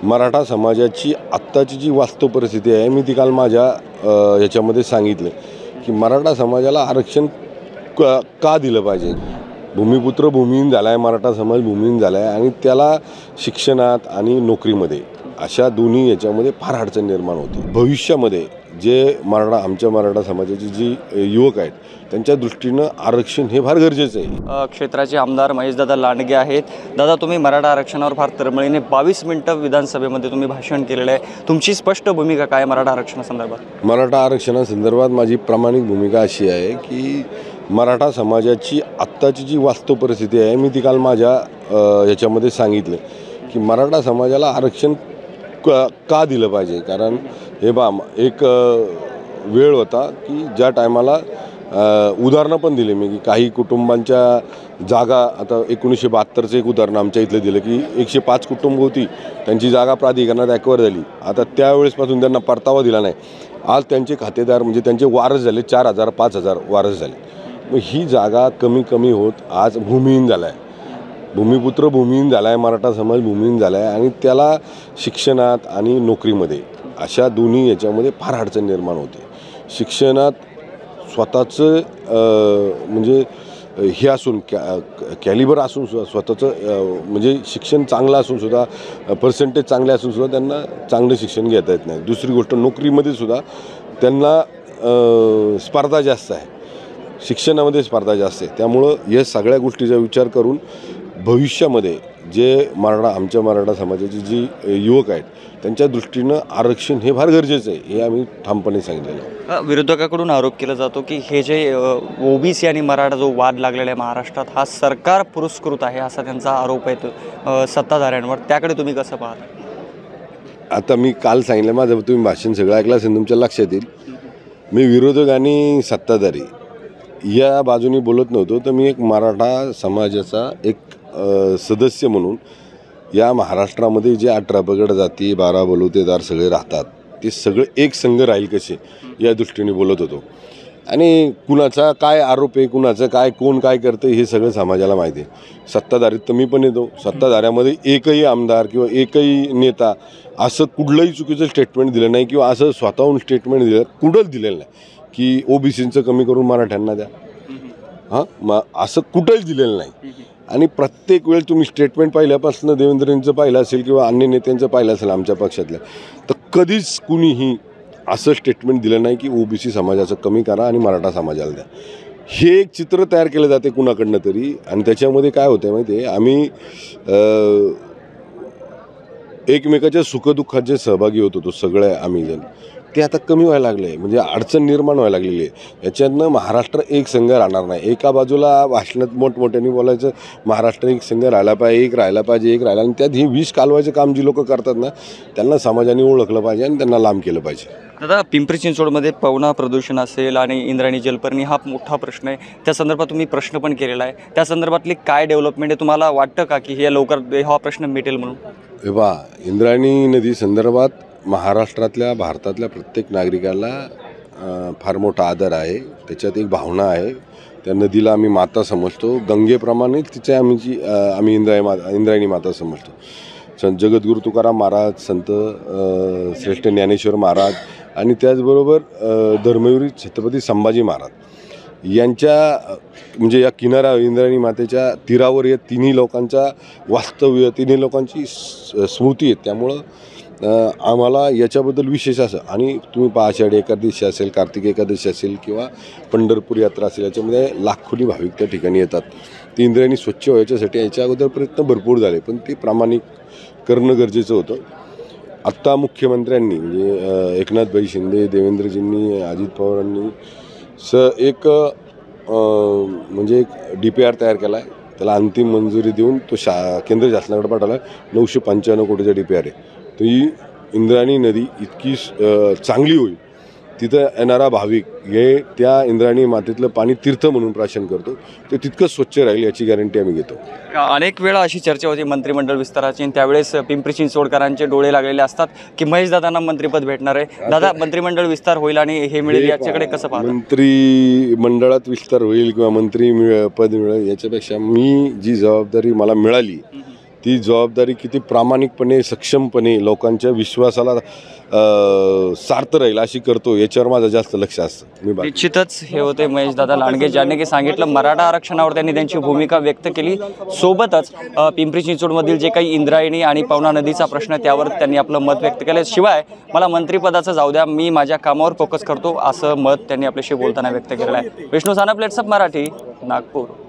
मराठा समाजाची आत्ताची जी वास्तव परिस्थिती आहे मी ती काल माझ्या याच्यामध्ये सांगितलं की मराठा समाजाला आरक्षण का दिलं पाहिजे। भूमिपुत्र भूमिहीन झाला आहे, मराठा समाज भूमिहीन झाला आहे आणि त्याला शिक्षणात आणि नोकरीमध्ये अशा दोन्ही याच्यामध्ये फार अडचण निर्माण होते। भविष्यामध्ये जे आमच्या मराठा समाजाची जी युवक आहेत त्यांच्या दृष्टीनं आरक्षण हे फार गरजेचं आहे। क्षेत्राचे आमदार महेशदादा लांडगे आहेत। दादा, तुम्ही मराठा आरक्षणावर फार तळमळीने 22 मिनिटं विधानसभेमध्ये तुम्ही भाषण केलेलं आहे। तुमची स्पष्ट भूमिका काय मराठा आरक्षणासंदर्भात? मराठा आरक्षणासंदर्भात माझी प्रामाणिक भूमिका अशी आहे की मराठा समाजाची आत्ताची जी वास्तव परिस्थिती आहे मी ती काल माझ्या याच्यामध्ये सांगितलं की मराठा समाजाला आरक्षण का दिलं पाहिजे। कारण हे एक वेळ होता की ज्या टायमाला उदाहरणं पण दिले मी की काही कुटुंबांच्या जागा, आता 1972चं एक उदाहरण आमच्या इथलं दिलं की 105 कुटुंब होती, त्यांची जागा प्राधिकरणात ॲक्वायर झाली। आता त्यावेळेसपासून त्यांना परतावा दिला नाही। आज त्यांचे खातेदार म्हणजे त्यांचे वारस झाले, 4000 5000 वारस झाले। मग ही जागा कमी कमी होत आज भूमिहीन झाला आहे, भूमिपुत्र भूमिहीन झाला आहे, मराठा समाज भूमिहीन झाला आहे आणि त्याला शिक्षणात आणि नोकरीमध्ये अशा दोन्ही याच्यामध्ये फार अडचण निर्माण होते। शिक्षणात स्वतःचं म्हणजे हे असून कॅलिबर असून स्वतःचं म्हणजे शिक्षण चांगलं असून सुद्धा, पर्सेंटेज चांगले असून सुद्धा त्यांना चांगलं शिक्षण घेता येत नाही। दुसरी गोष्ट, नोकरीमध्ये सुद्धा त्यांना स्पर्धा जास्त आहे, शिक्षणामध्ये स्पर्धा जास्त आहे। त्यामुळं या सगळ्या गोष्टीचा विचार करून भविष्यामध्ये जे आमच्या मराठा समाजाची जी युवक आहेत त्यांच्या दृष्टीनं आरक्षण हे फार गरजेचं आहे, हे आम्ही ठामपणे सांगितलेलं आहे। विरोधकाकडून आरोप केला जातो की हे जे ओबीसी आणि मराठा जो वाद लागलेला आहे महाराष्ट्रात हा सरकार पुरस्कृत आहे असा त्यांचा आरोप आहे सत्ताधाऱ्यांवर, त्याकडे तुम्ही कसं पाहता? आता मी काल सांगितलं, माझं तुम्ही भाषण सगळं ऐकलं असेल, तुमच्या लक्षात येईल मी विरोधक आणि सत्ताधारी या बाजूने बोलत नव्हतो। तर मी एक मराठा समाजाचा एक सदस्य म्हणून या महाराष्ट्रामध्ये जे 18 पगड जाती 12 बलुतेदार सगळे राहतात ते सगळे एक संघ राहील कसे या दृष्टीने बोलत होतो। आणि कुणाचा काय आरोप आहे, कुणाचं काय, कोण काय करतं हे सगळं समाजाला माहिती आहे। सत्ताधारीत तर मी पण येतो, सत्ताधाऱ्यामध्ये एकही आमदार किंवा एकही नेता असं कुठलंही चुकीचं स्टेटमेंट दिलं नाही किंवा असं स्वतःहून स्टेटमेंट कुठंच दिलेलं नाही की ओबीसींचं कमी करून मराठ्यांना द्या, मग असं कुठंच दिलेलं नाही। आणि प्रत्येक वेळ तुम्ही स्टेटमेंट पाहिल्यापासून देवेंद्रजींचं पाहिलं असेल किंवा अन्य नेत्यांचं पाहिलं असेल आमच्या पक्षातल्या, तर कधीच कुणीही असं स्टेटमेंट दिलं नाही की ओबीसी समाजाचं कमी करा आणि मराठा समाजाला द्या। हे एक चित्र तयार केलं जाते कुणाकडनं तरी, आणि त्याच्यामध्ये काय होतं माहिती आहे, आम्ही एकमेकाच्या सुखदुःखात जे सहभागी होत होतो सगळे आम्ही जण, ते आता कमी व्हायला लागले आहे, म्हणजे अडचण निर्माण व्हायला लागलेली आहे। याच्यातनं महाराष्ट्र एक संघ राहणार नाही। एका बाजूला भाषणात मोठमोठ्याने बोलायचं महाराष्ट्र एक संघ राहिला पाहिजे, एक राहिला पाहिजे, एक राहिला, आणि त्यात ही विष कालवायचं काम जी लोक करतात ना त्यांना समाजाने ओळखलं पाहिजे आणि त्यांना लांब केलं पाहिजे। दादा, पिंपरी चिंचवडमध्ये पवना प्रदूषण असेल आणि इंद्रायणी जलपर्णी हा मोठा प्रश्न आहे, त्या संदर्भात तुम्ही प्रश्न पण केलेला आहे, त्या संदर्भातली काय डेव्हलपमेंट आहे? तुम्हाला वाटतं का की हे लवकर हा प्रश्न मिटेल म्हणून? हे पहा, इंद्रायणी नदी संदर्भात महाराष्ट्रातल्या भारतातल्या प्रत्येक नागरिकाला फार मोठा आदर आहे, त्याच्यात एक भावना आहे। त्या नदीला आम्ही माता समजतो, गंगेप्रमाणे तिचे आम्ही इंद्रायणी माता समजतो। संत जगद्गुरू तुकाराम महाराज, संत श्रेष्ठ ज्ञानेश्वर महाराज आणि त्याचबरोबर धर्मवीर छत्रपती संभाजी महाराज यांच्या म्हणजे या किनारा इंद्रायणी मातेच्या तीरावर या तिन्ही लोकांचा वास्तव्य, तिन्ही लोकांची स्मृती आहे। त्यामुळं आम्हाला याच्याबद्दल विशेष असं, आणि तुम्ही पहा आषाढी एकादशी असेल, कार्तिक एकादशी असेल किंवा पंढरपूर यात्रा असेल, याच्यामध्ये लाखोनी भाविक त्या ठिकाणी येतात। ती इंद्रायणी स्वच्छ व्हायच्यासाठी याच्या अगोदर प्रयत्न भरपूर झाले, पण ते प्रामाणिक करणं गरजेचं होतं। आत्ता मुख्यमंत्र्यांनी म्हणजे एकनाथभाई शिंदे, देवेंद्रजींनी, अजित पवारांनी एक म्हणजे एक DPR तयार केला आहे, त्याला अंतिम मंजुरी देऊन तो केंद्र शासनाकडे पाठवला आहे। 995 कोटीचा DPR आहे। तर ही इंद्रायणी नदी इतकी चांगली होईल, तिथं येणारा भाविक हे त्या इंद्रायणी मातेतलं पाणी तीर्थ म्हणून प्राशन करतो, ते तितकं स्वच्छ राहील याची गॅरंटी आम्ही घेतो। अनेक वेळा अशी चर्चा होती मंत्रिमंडळ विस्ताराची, त्यावेळेस पिंपरी चिंचवडकरांचे डोळे लागलेले असतात की महेशदादांना मंत्रिपद भेटणार आहे। दादा, मंत्रिमंडळ विस्तार होईल आणि हे मिळेल याच्याकडे कसं पाहता? मंत्रिमंडळात विस्तार होईल किंवा मंत्री पद मिळेल याच्यापेक्षा मी जी जबाबदारी मला मिळाली ती जबाबदारी किती प्रामाणिकपणे सक्षमपणे लोकांच्या विश्वासाला सार्थ राहील अशी करतो याच्यावर माझं जास्त लक्ष असतं. मी निश्चितच हे होते महेशदादा लांडगे ज्यांनी की सांगितलं मराठा आरक्षणावर त्यांनी त्यांची भूमिका व्यक्त केली. सोबतच पिंपरी चिंचवडमधील जे काही इंद्रायणी आणि पवना नदीचा प्रश्न त्यावर त्यांनी आपलं मत व्यक्त केलं. शिवाय मला मंत्रिपदाचं जाऊ द्या, मी माझ्या कामावर फोकस करतो असं मत त्यांनी आपल्याशी बोलताना व्यक्त केलं आहे. विष्णू सानप, लेट्सअप मराठी, नागपूर.